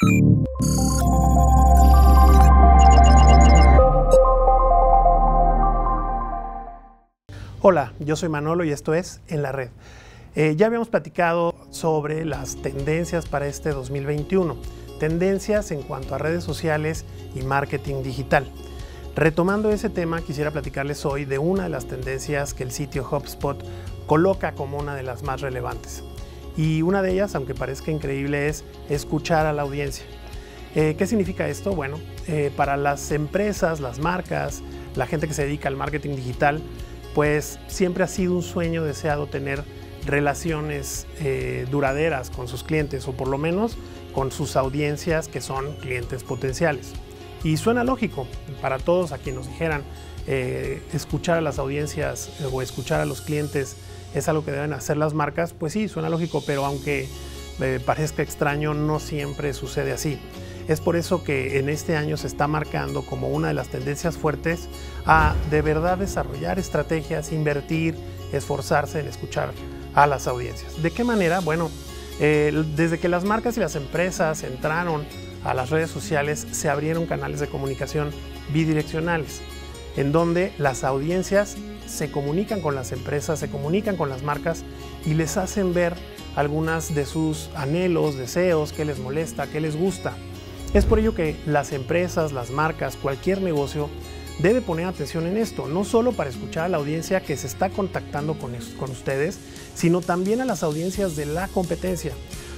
Hola, yo soy Manolo y esto es En la Red. Ya habíamos platicado sobre las tendencias para este 2021, tendencias en cuanto a redes sociales y marketing digital. Retomando ese tema, quisiera platicarles hoy de una de las tendencias que el sitio HubSpot coloca como una de las más relevantes. Y una de ellas, aunque parezca increíble, es escuchar a la audiencia. ¿Qué significa esto? Bueno, para las empresas, las marcas, la gente que se dedica al marketing digital, pues siempre ha sido un sueño deseado tener relaciones duraderas con sus clientes o por lo menos con sus audiencias que son clientes potenciales. Y suena lógico para todos a quienes nos dijeran escuchar a las audiencias o escuchar a los clientes es algo que deben hacer las marcas, pues sí, suena lógico, pero aunque parezca extraño, no siempre sucede así. Es por eso que en este año se está marcando como una de las tendencias fuertes a de verdad desarrollar estrategias, invertir, esforzarse en escuchar a las audiencias. ¿De qué manera? Bueno, desde que las marcas y las empresas entraron a las redes sociales, se abrieron canales de comunicación bidireccionales, en donde las audiencias se comunican con las empresas, se comunican con las marcas y les hacen ver algunas de sus anhelos, deseos, qué les molesta, qué les gusta. Es por ello que las empresas, las marcas, cualquier negocio debe poner atención en esto, no solo para escuchar a la audiencia que se está contactando con ustedes, sino también a las audiencias de la competencia.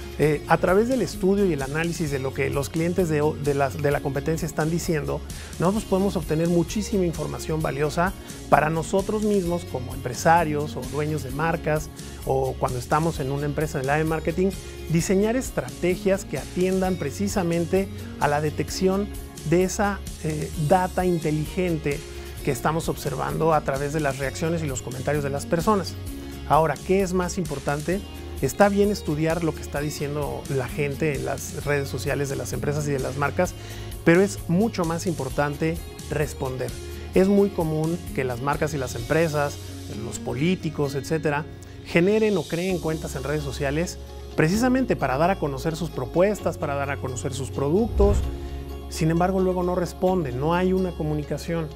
A través del estudio y el análisis de lo que los clientes de la competencia están diciendo, nosotros podemos obtener muchísima información valiosa para nosotros mismos como empresarios o dueños de marcas o cuando estamos en una empresa en el área de marketing, diseñar estrategias que atiendan precisamente a la detección de esa data inteligente que estamos observando a través de las reacciones y los comentarios de las personas. Ahora, ¿qué es más importante? Está bien estudiar lo que está diciendo la gente en las redes sociales de las empresas y de las marcas, pero es mucho más importante responder. Es muy común que las marcas y las empresas, los políticos, etcétera, generen o creen cuentas en redes sociales precisamente para dar a conocer sus propuestas, para dar a conocer sus productos. Sin embargo, luego no responden, no hay una comunicación.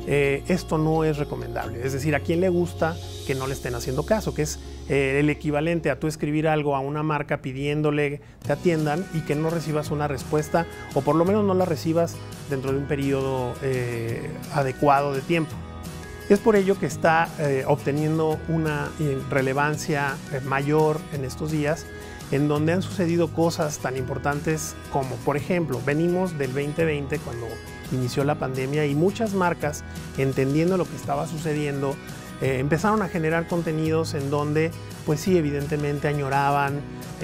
Esto no es recomendable. Es decir, ¿a quién le gusta que no le estén haciendo caso? Que es el equivalente a tú escribir algo a una marca pidiéndole que te atiendan y que no recibas una respuesta o por lo menos no la recibas dentro de un periodo adecuado de tiempo. Es por ello que está obteniendo una relevancia mayor en estos días, en donde han sucedido cosas tan importantes como, por ejemplo, venimos del 2020 cuando inició la pandemia y muchas marcas, entendiendo lo que estaba sucediendo, empezaron a generar contenidos en donde, pues sí, evidentemente añoraban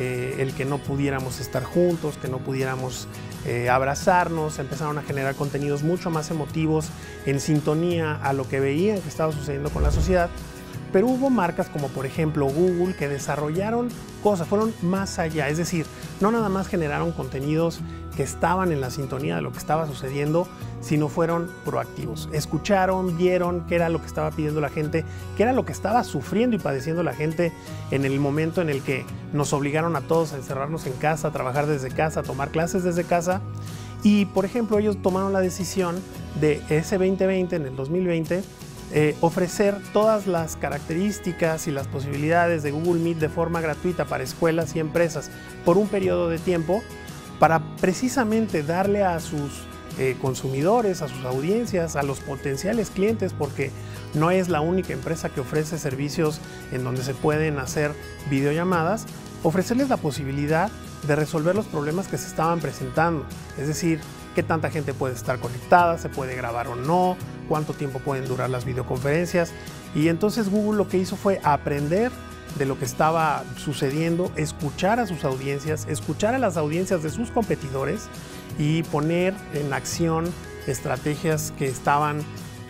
el que no pudiéramos estar juntos, que no pudiéramos abrazarnos, empezaron a generar contenidos mucho más emotivos, en sintonía a lo que veían que estaba sucediendo con la sociedad. Pero hubo marcas como por ejemplo Google que desarrollaron cosas, fueron más allá, es decir, no nada más generaron contenidos que estaban en la sintonía de lo que estaba sucediendo, sino fueron proactivos. Escucharon, vieron qué era lo que estaba pidiendo la gente, qué era lo que estaba sufriendo y padeciendo la gente en el momento en el que nos obligaron a todos a encerrarnos en casa, a trabajar desde casa, a tomar clases desde casa. Y por ejemplo, ellos tomaron la decisión de ese 2020, en el 2020, ofrecer todas las características y las posibilidades de Google Meet de forma gratuita para escuelas y empresas por un periodo de tiempo para precisamente darle a sus consumidores, a sus audiencias, a los potenciales clientes, porque no es la única empresa que ofrece servicios en donde se pueden hacer videollamadas, ofrecerles la posibilidad de resolver los problemas que se estaban presentando, es decir, qué tanta gente puede estar conectada, se puede grabar o no, cuánto tiempo pueden durar las videoconferencias. Y entonces Google lo que hizo fue aprender de lo que estaba sucediendo, escuchar a sus audiencias, escuchar a las audiencias de sus competidores y poner en acción estrategias que estaban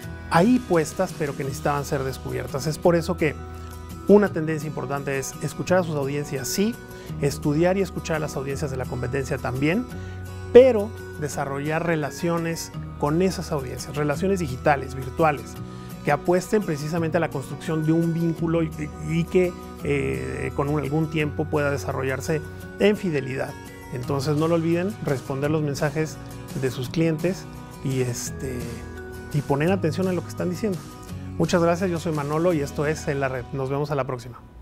ahí puestas, pero que necesitaban ser descubiertas. Es por eso que una tendencia importante es escuchar a sus audiencias, sí, estudiar y escuchar a las audiencias de la competencia también, pero desarrollar relaciones con esas audiencias, relaciones digitales, virtuales, que apuesten precisamente a la construcción de un vínculo y que con algún tiempo pueda desarrollarse en fidelidad. Entonces no lo olviden, responder los mensajes de sus clientes y poner atención a lo que están diciendo. Muchas gracias, yo soy Manolo y esto es En la Red. Nos vemos a la próxima.